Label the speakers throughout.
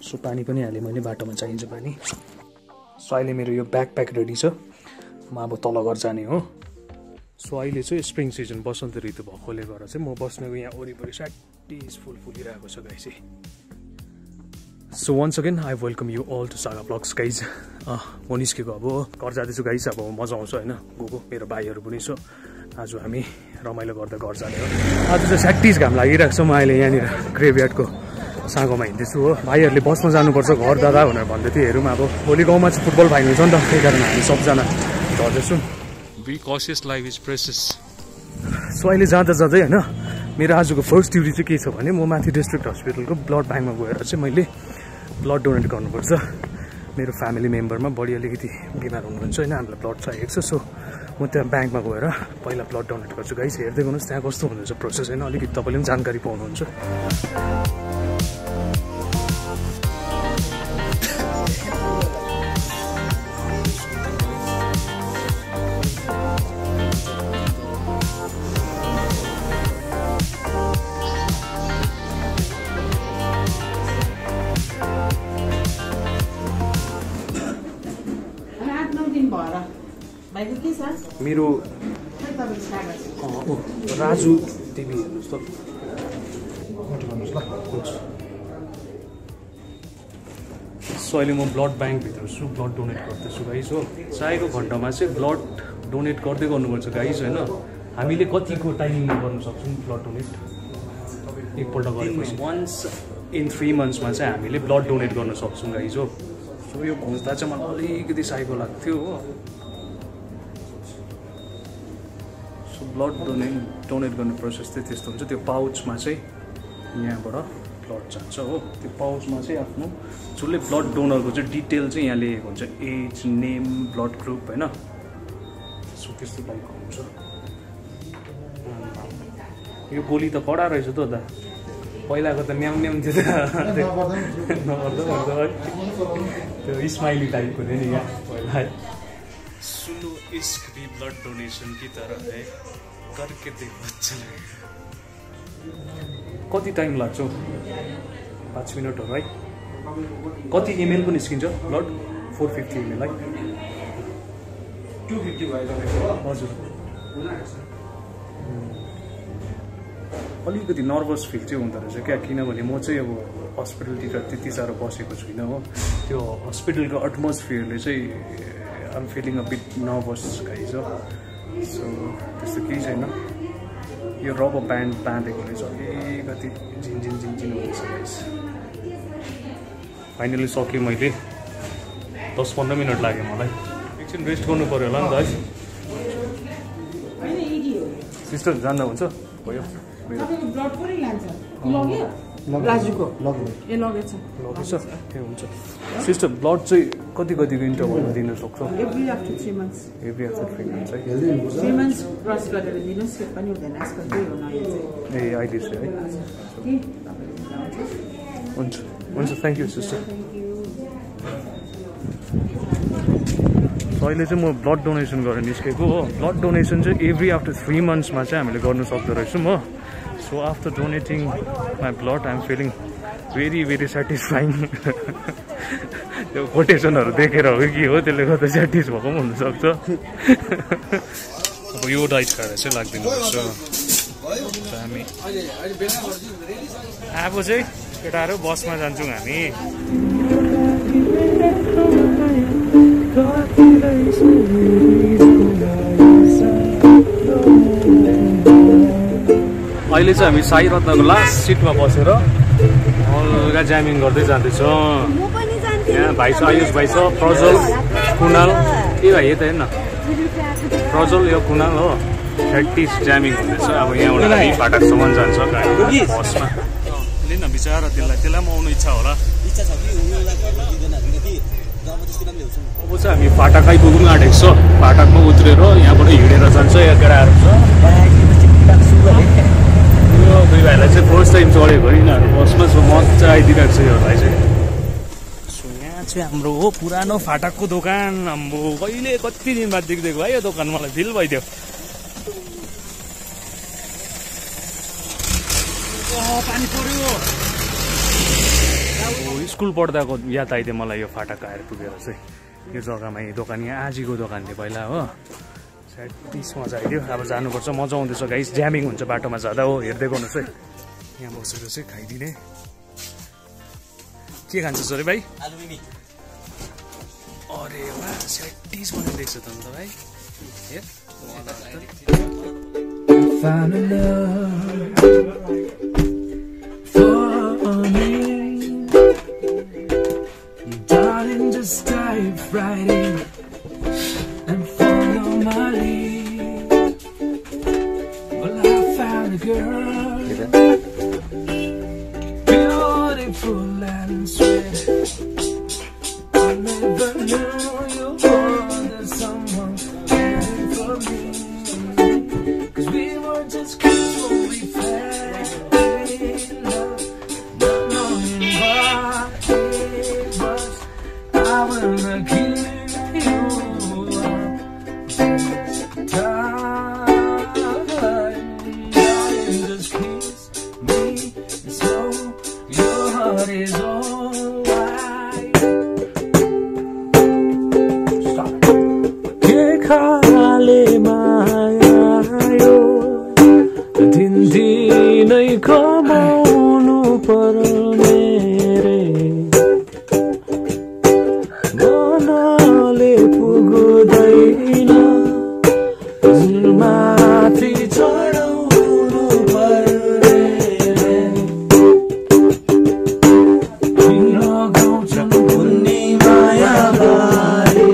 Speaker 1: So पानी पनि हालेँ मैले, बाटोमा चाहिन्छ पानी। सो अहिले मेरो यो ब्याकप्याक रेडी छ, म अब तल घर जाने हो। सो अहिले चाहिँ स्प्रिङ सिजन बसन्त ऋतु भएकोले गर्दा चाहिँ म बस्नेको यहाँ वरिपरि स्याटिस फुल फुलिरहेको छ guys. So once again I welcome you all to Saga blogs guys. म निस्केको अब घर जाँदैछु गाइस, अब मजा आउँछ होइन, गएको मेरो भाइहरू पनि छ। आज हामी रमाइलो गर्दा घर जाने हो। आज चाहिँ स्याटिस घाम लागिरहेको छ। म अहिले यहाँनिर ग्रेभयार्डको साँगोमा हिँड्दैछु हो। भाइहरूले बसमा जानुपर्छ घर दादा भनेर भन्दै थियो। हेरौँ अब भोलि गाउँमा चाहिँ फुटबल फाइनल छ नि त, त्यही कारण हामी सबजना झर्दैछौँ। Be cautious, life is precious. So अहिले जाँदा जाँदै होइन, मेरो आजको फर्स्ट ड्युटी चाहिँ के छ भने म माथि डिस्ट्रिक्ट हस्पिटलको ब्लड ब्याङ्कमा गएर चाहिँ मैले ब्लड डोनेट गर्नुपर्छ। मेरो फ्यामिली मेम्बरमा बढी अलिकति बिमार हुनुहुन्छ होइन, हामीलाई ब्लड चाहिएको छ। सो म त्यहाँ ब्याङ्कमा गएर पहिला ब्लड डोनेट गर्छु गाइस। हेर्दै गर्नुहोस् त्यहाँ कस्तो हुनुहुन्छ प्रोसेस होइन, अलिकति तपाईँले पनि जानकारी पाउनुहुन्छ। मेरो राजु टिभी हेर्नुहोस् त। सो अहिले म ब्लड ब्याङ्कभित्र छु, ब्लड डोनेट गर्दैछु गाइस हो। चाहेको घन्टामा चाहिँ ब्लड डोनेट गर्दै गर्नुपर्छ गाइस होइन। हामीले कतिको टाइमिङमा गर्नु सक्छौँ ब्लड डोनेट? एकपल्ट गरेपछि वन्स इन 3 मन्थ्समा चाहिँ हामीले ब्लड डोनेट गर्न सक्छौँ गाइस हो। सो यो खोज्दा चाहिँ मलाई अलिकति साइको लाग्थ्यो हो। ब्लड डोनेट गर्ने प्रोसेस चाहिँ त्यस्तो हुन्छ। त्यो पाउचमा चाहिँ यहाँबाट ब्लड जान्छ हो। त्यो पाउचमा चाहिँ आफ्नो जसले ब्लड डोनरको चाहिँ डिटेल चाहिँ यहाँ लेखेको हुन्छ, एज, नेम, ब्लड ग्रुप होइन। सो त्यस्तो टाइपको हुन्छ। यो गोली त कडा रहेछ त दा, पहिलाको त म्याउ म्याउ थियो त, नपर्दा है त्यो स्माइली टाइपको थियो नि यहाँ पहिला। सुनो इश्क भी ब्लड डोनेशन की तरह है, करके देखो अच्छा लगेगा। कति टाइम लाग्छ? 5 मिनटहरू है। कति एमएलको निस्किन्छ ब्लड? 450 ml है। 250 हजुर। अलिकति नर्भस फिल चाहिँ हुँदो रहेछ क्या, किनभने म चाहिँ अब हस्पिटलतिर त्यति साह्रो बसेको छुइनँ हो। त्यो हस्पिटलको एटमोस्फियरले चाहिँ I'm feeling a bit nervous guys हो। सो त्यस्तो केही छैन। यो रबर ब्यान्ड बाँधेकोले चाहिँ अलिकति झिनझिन हुँदैछ गाइस। फाइनली सकेँ मैले। 10-15 मिनट लाग्यो मलाई। एकछिन रेस्ट गर्नु पऱ्यो होला नि त है। सिस्टर जान्दा हुन्छ? भयो
Speaker 2: राजुको ए लगेछ
Speaker 1: ए हुन्छ। सिस्टर ब्लड चाहिँ कतिको इन्टरभलमा दिन सक्छौ?
Speaker 2: एभ्री आफ्टर 3 months
Speaker 1: है।
Speaker 2: 3 months क्रस गरेर दिनुहोस्, के पनि हुँदैन आजकल त्यही हो नयाँ चाहिँ।
Speaker 1: ए अहिले चाहिँ है। हुन्छ हुन्छ, थ्याङ्क यू सिस्टर। अहिले चाहिँ म ब्लड डोनेसन गरेर निस्केको हो। ब्लड डोनेसन चाहिँ एभ्री आफ्टर 3 monthsमा चाहिँ हामीले गर्नु सक्दो रहेछौँ हो। So after donating my blood I am feeling very satisfying. त्यो कोटेसनहरू देखेर हो कि हो, त्यसले गर्दा सेटिस भएको पनि हुनसक्छ। अब यो डाइट खाएर चाहिँ लाग्दिनु पर्छ। हामी अब चाहिँ केटाहरू बसमा जान्छौँ हामी। अहिले चाहिँ हामी साई रत्नको लास्ट सिटमा बसेर हल्का ज्यामिङ गर्दै जाँदैछौँ। यहाँ भाइ छ, आयुष भाइ छ, प्रज्वल, कुणाल। के भाइ यता हेर्न, प्रज्वल यो कुणाल हो। 30 ज्यामिङ हुँदैछ। अब यहाँबाट हामी फाटकसम्म जान्छ बसमा। लिन बिचरा त्यसलाई पनि आउनु इच्छा होला। अब चाहिँ हामी फाटक आइपुग्नु आँटेको छ। फाटकमा उत्रेर यहाँबाट हिँडेर जान्छ। यहाँ केटाहरू छ। दुई भाइलाई चाहिँ फर्स्ट टाइम चढेको यिनीहरू बसमा। सो मजा आइदिरहेको छ यो भाइ चाहिँ। सो यहाँ चाहिँ हाम्रो हो पुरानो फाटकको दोकान। अम्बो कहिले कति दिन बाद देख्दिएको भाइ यो दोकान, मलाई फिल भइदियो। पानी पर्यो। स्कुल पढ्दाको याद आइदियो मलाई यो फाटक आएर पुगेर चाहिँ यो जग्गामा यो दोकान यहाँ आजीको दोकान थियो पहिला हो स्याटिस मजा आइदियो अब जानुपर्छ मजा आउँदैछ गाइस ज्यामिङ हुन्छ बाटोमा जाँदा हो हेर्दै गर्नुहोस् है यहाँ बसेर चाहिँ खाइदिने के खान्छस् अरे भाइ अरे वा स्याटिस बनाइदिएको छ त अन्त भाइ
Speaker 3: Found a love for me. Darling, just dive right in and follow my lead. Well, I found a girl, beautiful and sweet. I never knew you wanted someone caring for me. We were just kids when we fell in love, not knowing what it was. I wanna give you up this time. Darling, just kiss me slow. Your heart is alright. Stop. Que khale maya. दिनदिनै कमाउनु पर्ने रे मनले पुग्दैन माथि चढाउनु पर्ने रे किन गाउँछन् भुल्ने माया बारे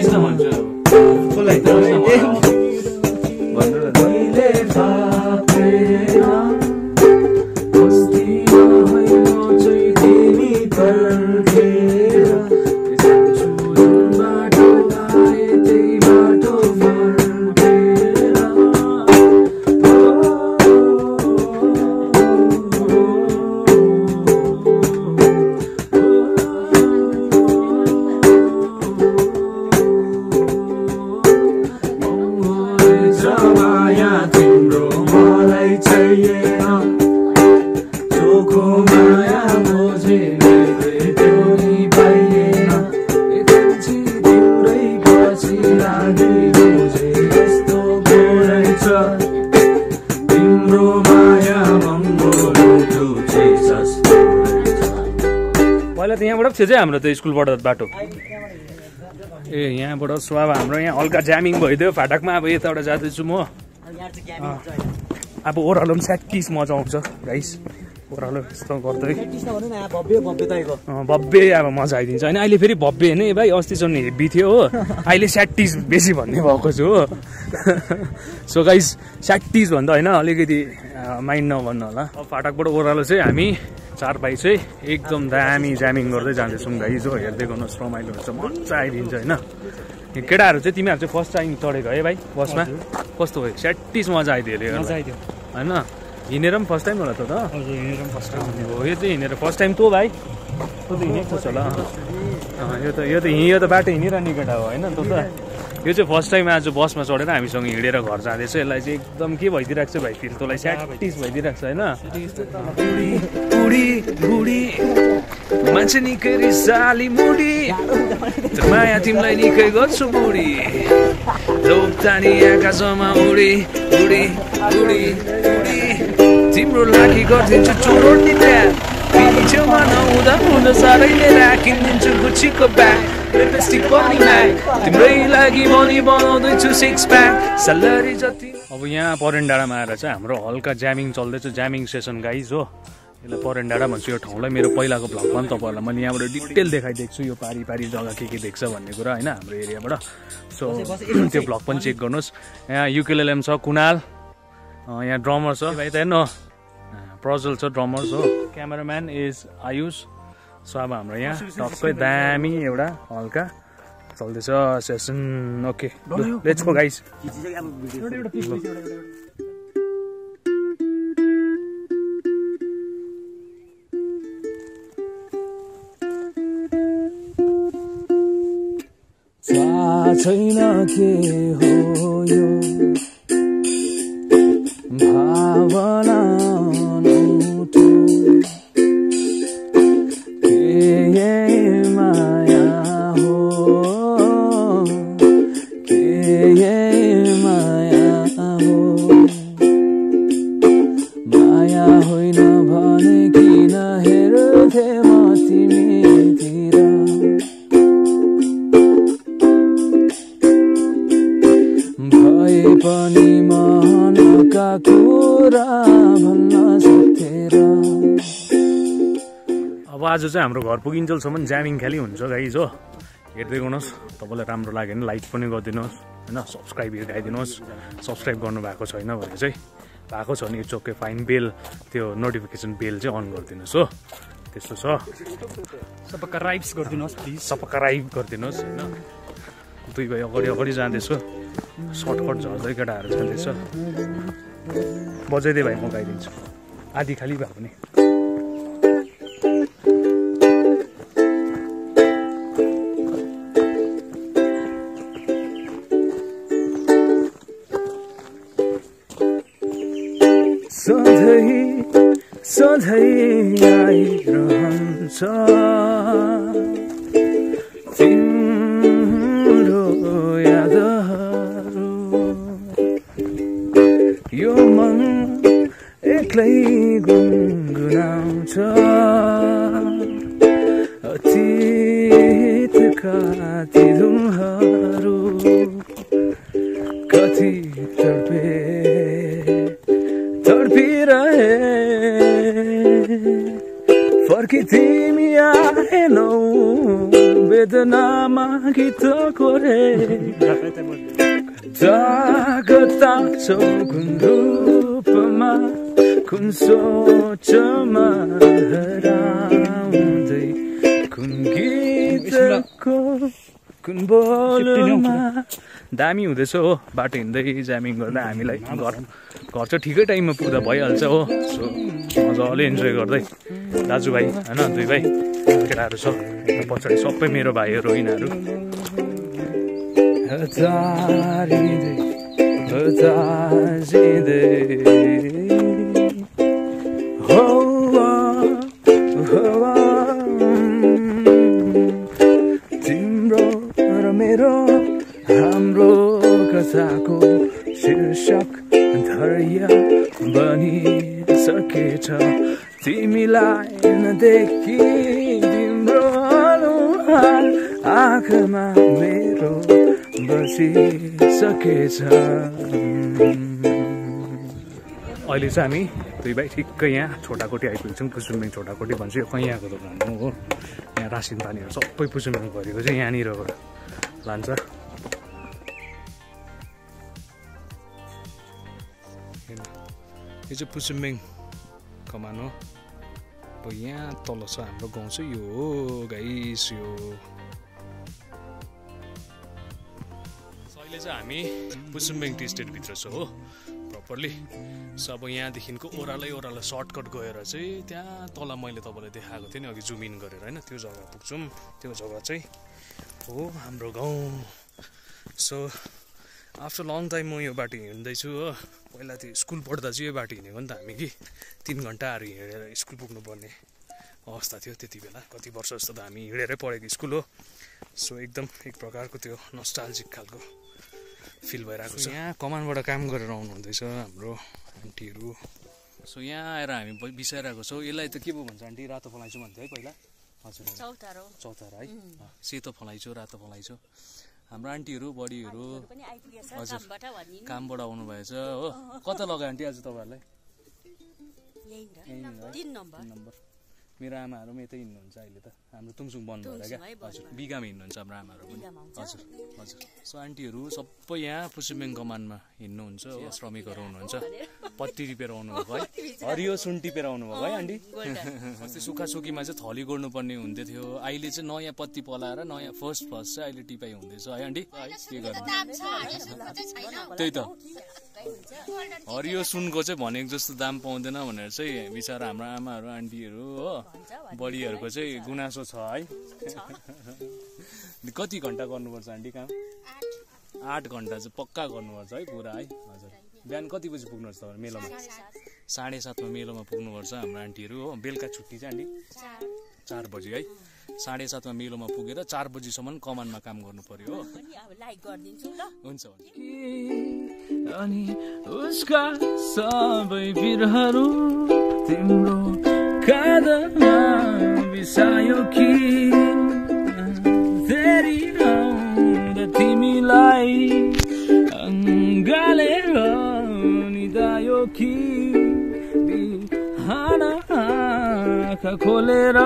Speaker 3: पहिला त यहाँबाट थियो चाहिँ हाम्रो त स्कुलबाट बाटो ए यहाँबाट स्वाब हाम्रो यहाँ हल्का ज्यामिङ भइदियो फाटकमा अब यताबाट जाँदैछु म अब ओह्रालो पनि स्याटिस मजा आउँछ गाइस ओह्रालो यस्तो गर्दै भव्य अब मजा आइदिन्छ होइन अहिले फेरि भव्य होइन भाइ अस्तिसम्म हेभी थियो हो अहिले स्याटिस बेसी भन्ने भएको छु हो सो गाइस स्याटिस भन्दा होइन अलिकति माइन्ड नभन्नु होला अब फाटकबाट ओह्रालो चाहिँ हामी 4 भाइ चाहिँ एकदम दामी ज्यामिङ गर्दै जाँदैछौँ गाइस हो हेर्दै गर्नुहोस् रमाइलो हुन्छ मजा आइदिन्छ होइन केटाहरू चाहिँ तिमीहरू चाहिँ फर्स्ट टाइम चढेको है भाइ बसमा कस्तो भयो स्याटिस मजा आइदियो होइन हिँडेर पनि फर्स्ट टाइम होला त हिँडेर पनि फर्स्ट टाइम हो यो चाहिँ हिँडेर फर्स्ट टाइम तँ भाइ तँ त हिँडेको छ होला यो त बाटो हिँडिरहने केटा हो होइन तँ त यो चाहिँ फर्स्ट टाइम आज बसमा चढेर हामीसँग हिँडेर घर जाँदैछ यसलाई चाहिँ एकदम के भइदिरहेको छ भाइ फिल तँलाई स्याटिस भइदिरहेको छ होइन मान्छे निकै रिसाली मुडी माया तिमीलाई निकै गर्छु बुढी लोकतानी आकाशमा उडी उडी उडी उडी तिम्रो लागि गरिदिन्छु चुरोटी त्यहाँ छेउमा नहुँदा हुन साह्रै नै राखिदिन्छु गुच्चीको ब्याग लिपस्टिक पनि म्याग तिम्रै लागि भनी बनाउँदैछु 6 प्याक सलरी जति अब यहाँ परेन डाँडामा आएर चाहिँ हाम्रो हल्का ज्यामिङ चल्दैछ ज्यामिङ सेसन गाइज हो यसलाई परेन डाँडा भन्छु यो ठाउँलाई मेरो पहिलाको भ्लगमा पनि तपाईँहरूलाई मैले यहाँबाट डिटेल देखाइदिएको छु यो पारी पारी जग्गा के देख्छ भन्ने कुरा होइन हाम्रो एरियाबाट सो त्यो भ्लग पनि चेक गर्नुहोस् यहाँ युकेलेएम छ कुनाल यहाँ ड्रमर छ भाइ त हेर्नु प्रजल छ ड्रमर्स हो क्यामेराम्यान इज आयुष सो अब हाम्रो यहाँ टक्कै दामी एउटा हल्का चल्दैछ session okay let's go guys छैन के हो यो भावना
Speaker 1: अब आज चाहिँ हाम्रो घर पुगिन्जेलसम्म ज्यामिङ खालि हुन्छ गाइज हो। हेर्दै गर्नुहोस्, तपाईँलाई राम्रो लाग्यो भने लाइक पनि गरिदिनुहोस् होइन, सब्सक्राइब हिर्काइदिनुहोस्। सब्सक्राइब गर्नुभएको छैन भने चाहिँ भएको छ भने चोकै फाइन बेल त्यो नोटिफिकेसन बेल चाहिँ अन गरिदिनुहोस् हो। त्यस्तो छ,
Speaker 4: सब्सक्राइब्स गरिदिनुहोस् प्लिज,
Speaker 1: सब्सक्राइब गरिदिनुहोस् होइन। दुई भाइ अगाडि अगाडि जाँदैछु, सर्टकट झर्दै केटाहरू जाँदैछ। बजाइदिए भाइ म गाइदिन्छु, आधी खाली भए पनि। सधैँ आइरहन्छ तिम्रो यादहरू, यो मन एक्लै गुनगुनाउँछ अतीतका ती धुनहरू। कति तडपिरहे फर्की तिमी आएनौ वेदनामा गीत कोरे। जागता छौ कुन रूपमा कुन सोचमा हराउँदै कुन गीतको कुन बोलमा। दामी हुँदैछ हो बाटो हिँड्दै ज्यामिङ गर्दा। हामीलाई घर चाहिँ ठिकै टाइममा पुग्दा भइहाल्छ हो। सो मजाले इन्जोय गर्दै दाजुभाइ होइन, दुई भाइ केटाहरू छ पछाडि, सबै मेरो भाइहरू यिनीहरू। तिम्रो र मेरो हाम्रो कथाको शीर्षक धैर्य बनिसकेछ। तिमीलाई नदेखि तिम्रो अनुहार आँखामा मेरो बसिसकेछ। अहिले चाहिँ हामी दुई भाइ ठिक्कै यहाँ छोटाकोटी आइपुग्छौँ। पुसुम्बिङ छोटाकोटी भन्छ, यो कैयाँको दोकान हो। यहाँ रासिन पानीहरू सबै पुसुम्बिङ भरेको चाहिँ यहाँनिरबाट लान्छ। यो चाहिँ पुसुम्बिङ कमान हो। अब यहाँ तल छ हाम्रो गाउँ चाहिँ यो हो गाइस। यो अहिले चाहिँ हामी पुसुम्बिङ टी स्टेटभित्र छ हो प्रपरली। सो अब यहाँदेखिको ओह्रालै सर्टकट गएर चाहिँ त्यहाँ तल मैले तपाईँलाई देखाएको थिएँ नि अघि जुम इन गरेर होइन, त्यो जग्गा पुग्छौँ। त्यो जग्गा चाहिँ हो हाम्रो गाउँ। सो आफ्टर लङ टाइम म यो बाटो हिँड्दैछु हो। पहिला त्यो स्कुल पढ्दा चाहिँ यो बाटो हिँडेको नि त हामी कि 3 घन्टाहरू हिँडेर स्कुल पुग्नुपर्ने अवस्था थियो त्यति बेला। कति वर्ष जस्तो त हामी हिँडेरै पढेको स्कुल हो। सो एकदम एक प्रकारको त्यो नस्टाल्जिक खालको फिल भइरहेको छ। यहाँ कमानबाट काम गरेर आउनु हुँदैछ हाम्रो आन्टीहरू। सो यहाँ आएर हामी बिसाइरहेको छौँ। यसलाई त के पो भन्छ आन्टी? रातो फलाइचो भन्थ्यो है पहिला? हजुर, चौतारा है। सेतो फलाइचो, रातो फलाइचो। हाम्रो आन्टीहरू बडीहरू हजुर कामबाट आउनु भएछ हो। कता लगायो आन्टी आज तपाईँहरूलाई? 3 नम्बर। मेरो आमाहरू पनि यतै हिँड्नुहुन्छ अहिले त। हाम्रो तुङसुङ बन्द भएर क्या। हजुर, बिगामा हिँड्नुहुन्छ हाम्रो आमाहरू पनि। हजुर हजुर। सो आन्टीहरू सबै यहाँ पुसुम्बिङ कमानमा हिँड्नुहुन्छ हो। श्रमिकहरू हुनुहुन्छ। पत्ती टिपेर आउनुभएको है, हरियो सुन टिपेर आउनुभएको है आन्टी। अस्ति सुखासुखीमा चाहिँ थली गोड्नुपर्ने हुन्थ्यो थियो। अहिले चाहिँ नयाँ पत्ती पलाएर नयाँ फर्स्ट चाहिँ अहिले टिपाइ हुँदैछ है आन्टी। के गर्नु, त्यही त हरियो सुनको चाहिँ भनेको जस्तो दाम पाउँदैन भनेर चाहिँ बिचरा हाम्रो आमाहरू आन्टीहरू हो बडीहरूको चाहिँ गुनासो छ है। कति घन्टा गर्नुपर्छ आन्टी काम? 8 घन्टा चाहिँ पक्का गर्नुपर्छ है पुरा है। हजुर, बिहान कति बजी पुग्नुपर्छ तपाईँ मेलोमा? 7:30 मेलोमा पुग्नुपर्छ हाम्रो आन्टीहरू हो। बेलुका छुट्टी चाहिँ आन्टी 4 बजी है। 7:30 मेलोमा पुगेर 4 बजीसम्म कमानमा काम गर्नु पर्यो हो। हुन्छ अनि उसका सबै बिरहरू तिम्रो काँधमा बिसायो कि फेरि आउँदा तिमीलाई अङ्गालेर निदायो कि बिहान
Speaker 3: आँखा खोलेर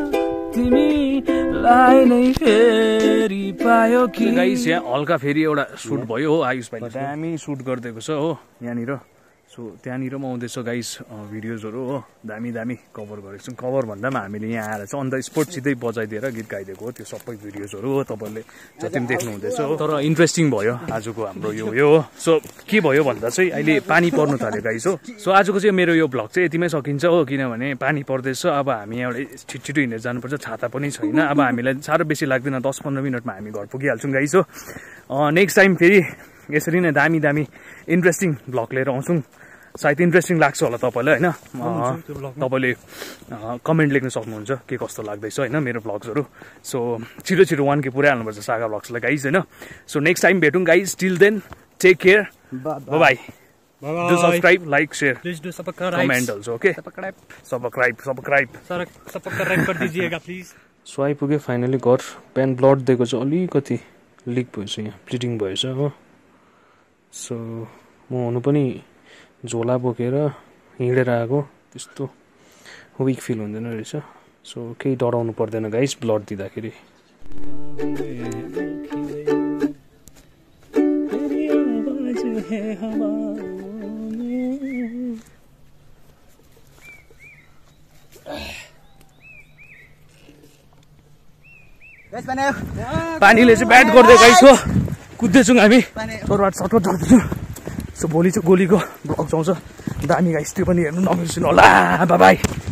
Speaker 3: तिमीलाई नै फेरि पायो कि गाइस यहाँ हल्का फेरि एउटा सुट भयो हो आयुष भाइ दामी सुट गरिदिएको छ हो यहाँनिर सो त्यहाँनिर म आउँदैछ गाइस भिडियोजहरू हो दामी दामी कभर गरेको छौँ कभर भन्दा पनि हामीले यहाँ आएर चाहिँ अन द स्पोट सिधै बजाइदिएर गीत गाइदिएको हो त्यो सबै भिडियोजहरू हो तपाईँले जति पनि देख्नु हुँदैछ हो तर इन्ट्रेस्टिङ भयो आजको हाम्रो यो हो सो के भयो भन्दा चाहिँ अहिले पानी पर्नु थाल्यो गाइस हो सो आजको चाहिँ मेरो यो भ्लग चाहिँ यतिमै सकिन्छ हो किनभने पानी पर्दैछ अब हामी एउटा छिटो हिँडेर जानुपर्छ छाता पनि छैन अब हामीलाई साह्रो बेसी लाग्दैन 10-15 मिनटमा हामी घर पुगिहाल्छौँ गाइस हो नेक्स्ट टाइम फेरि यसरी नै दामी दामी इन्ट्रेस्टिङ भ्लग लिएर आउँछौँ सायद इन्ट्रेस्टिङ लाग्छ होला तपाईँलाई होइन तपाईँले कमेन्ट लेख्न सक्नुहुन्छ के कस्तो लाग्दैछ होइन मेरो भ्लग्सहरू सो छिटो 1K पुरै हाल्नुपर्छ सागा भ्लग्सलाई गाइज होइन सो नेक्स्ट टाइम भेटौँ guys till then take care bye do subscribe like share
Speaker 4: please do subscribe
Speaker 3: comment also okay subscribe
Speaker 4: कर दीजिएगा प्लीज
Speaker 1: सो आइपुग्यो फाइनली घर पेन ब्लड दिएको चाहिँ अलिकति लिक भएछ यहाँ ब्लिडिङ भएछ हो सो म हुनु पनि झोला बोकेर हिँडेर आएको त्यस्तो विक फिल हुँदैन रहेछ सो केही डराउनु पर्दैन गाइस ब्लड दिँदाखेरि
Speaker 3: पानीले चाहिँ ब्याट गर्दै गाइस हो कुद्दैछौँ हामी तोरबाट सटकट झर्दैछौँ सो भोलि चाहिँ गोलीको भ्लग आउँछ दामी गाइस त्यो पनि हेर्नु नबिर्सिनु होला बाई